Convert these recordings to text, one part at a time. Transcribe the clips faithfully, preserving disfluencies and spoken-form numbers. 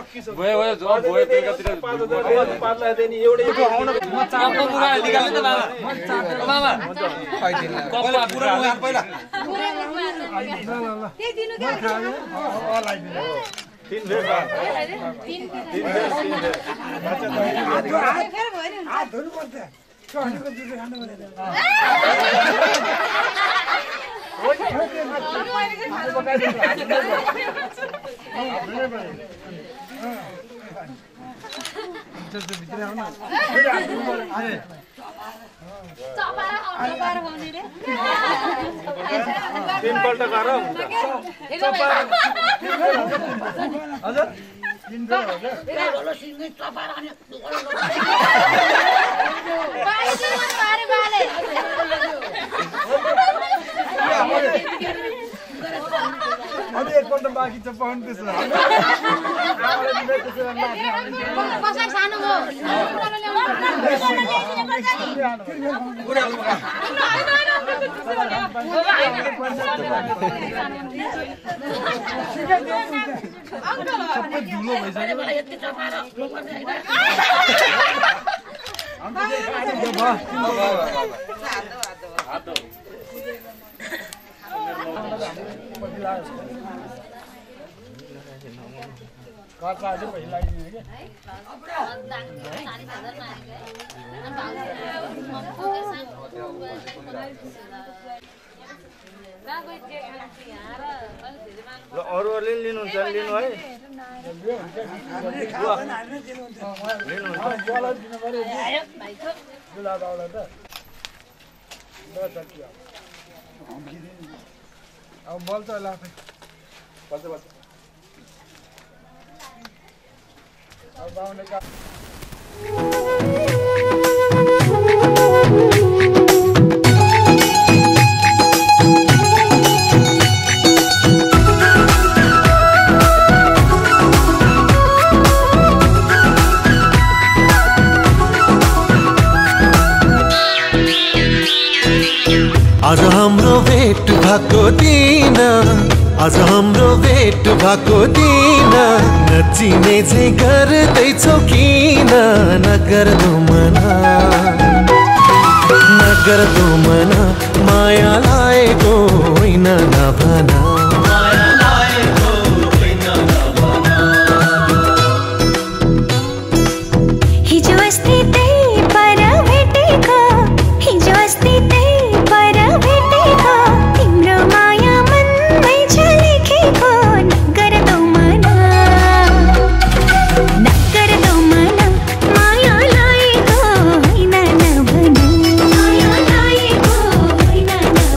सकिसक्यो भयो भयो जो भयो बेलुकातिर पाँच हजार पाँच लाख दिने एउटै म चामल पुरा निकाल्नु त बाबा बाबा कपडा पुरा उहाँ पहिला के दिनु के तीन भेट तीन तीन भेट फेर भयो नि हात धुनु पर्छ चढेको दुध खानु पर्छ तीनपल्ट गर हुन्छ हजुर अझै एकपल्ट बाँकी छ पाउनु त्यसो सानो सबै धुलो अरूहरूले लिनुहुन्छ लिनु है अब बल्छ लाग्छ बल्छ बल्छ अब बाउले का आज हाम्रो भेट भएको दिन आज हाम्रो भेट भएको दिन नचिने चाहिँ गर्दैछौ किन नगर्दो मना नगर्दो मना माया लागेको होइन नभना हिजो अस्ति त्यही पर भेटेको हिजो अस्ति त्यही पर भेटेको तिम्रो माया मनमै छ लेखेको नगर्दो मना नगर्दो मना माया लागेको होइन नभना माया लागेको होइन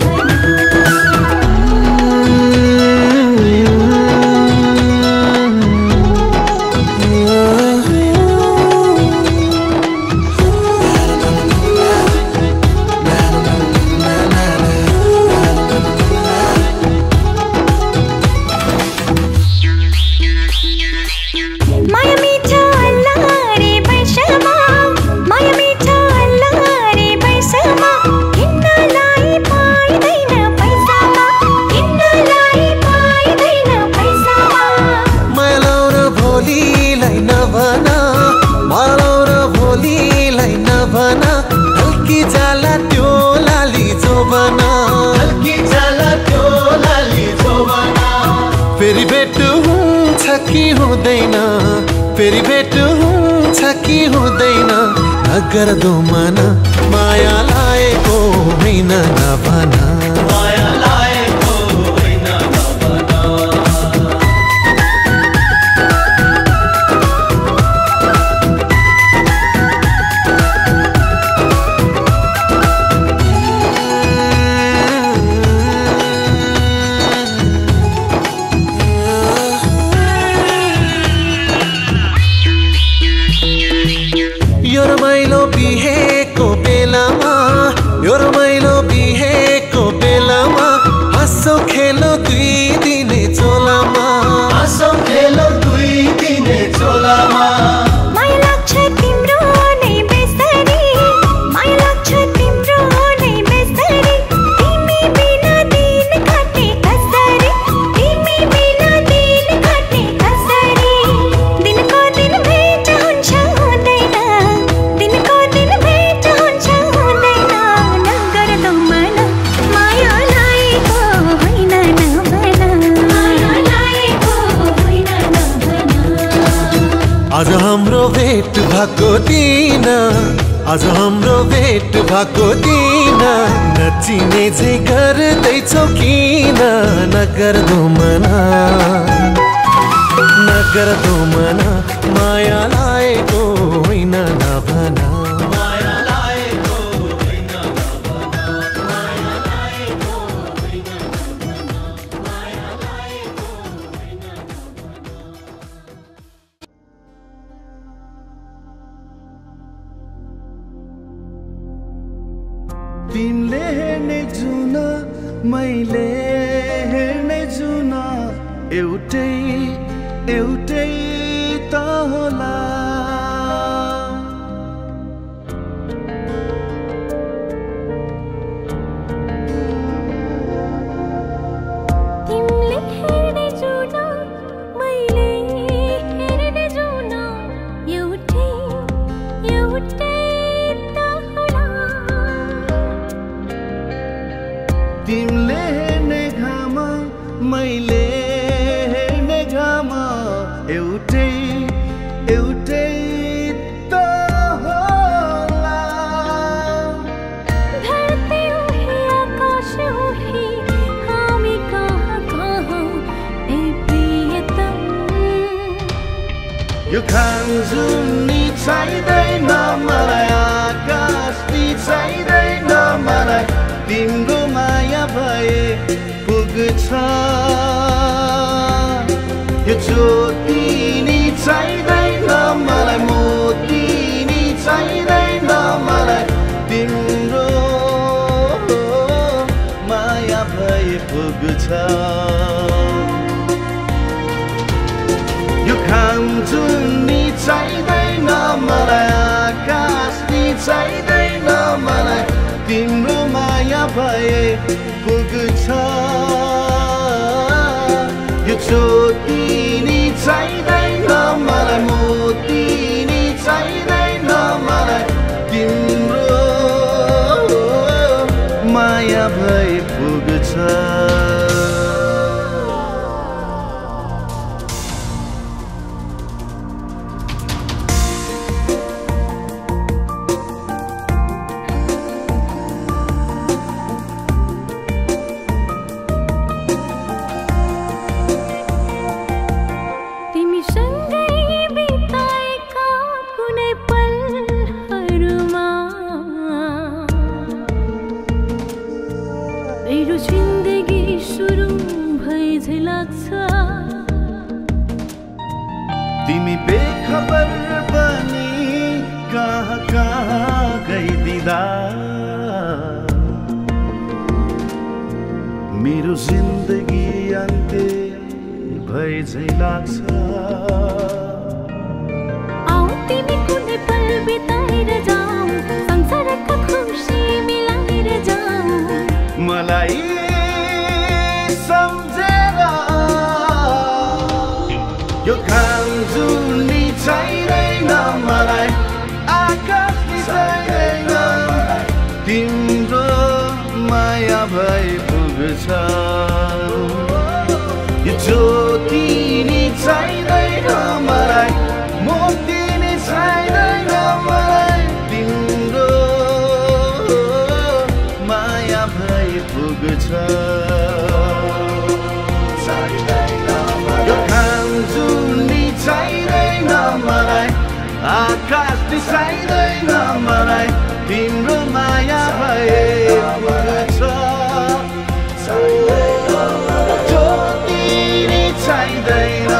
माया मिठो अल्लारे पैसामा माया मिठो अल्लारे पैसामा किन्नलाई पाइदैन पैसामा किन्नलाई पाइदैन पैसामा मायालाउ र भोलिलाई नभना मायालाउ र भोलिलाई नभना हल्की जाला त्यो लाली जोबना हल्की जाला त्यो लाली जोबना फेरि भेट हुन्छ कि हुँदैन फेरि भेट हुन्छ कि हुँदैन नगर्दो मना माया लागेको होइन नभना माया लागेको होइन नभना यो रमाइलो बिहेको बेलामा यो रमाइलो बिहेको आज हाम्रो भेट भएको दिन आज हाम्रो भेट भएको दिन नचिने चाहिँ गर्दैछौ किन नगर्दो मना नगर्दो मना माया लागेको होइन नभना तिमीले हेर्ने जुन मैले हेर्ने जुन एउटै एउटै त होला तिमीले हेर्ने जुन मैले हेर्ने जुन एउटै एउटै त होला तिमीले हेर्ने घाम मैले हेर्ने घाम एउटै एउटै त होला धरती उही आकाश उही हामी कहाँ कहाँ ए प्रियतम यो घाम जुनी चाहिँदैन मलाई आकाश नि चाहिँदैन मलाई तिम्रो माया भए पुग्छ यो ज्योति नि चाहिँदैन मलाई मोती नि चाहिँदैन मलाई तिम्रो माया भए पुग्छ यो घाम जुनी चाहिँदैन मलाई आकाश नि चाहिँदैन मलाई तिम्रो माया भए पुग्छ यो ज्योति नि चाहिँदैन मलाई मोती नि चाहिँदैन मलाई तिम्रो माया भए पुग्छ तिमी बेखबर बनी कहाँ कहाँ गइदिँदा मेरो जिन्दगी अन्त्य भए झै लाग्छ आऊ तिमी कुनै पल बिताएर जाऊ संसारका खुसी मिलाएर जाऊ मलाई सम्झेर यो घाम जुनी चाहिँदैन मलाई आकाश नि चाहिँदैन तिम्रो माया भए पुग्छ यो ज्योति नि चाहिँदैन मलाई मोती नि चाहिँदैन मलाई तिम्रो माया भए पुग्छ यो घाम जुनी चाहिँदैन मलाई आकाश नि चाहिँदैन मलाई तिम्रो माया भए पुग्छ ज्योति नि चाहिँदैन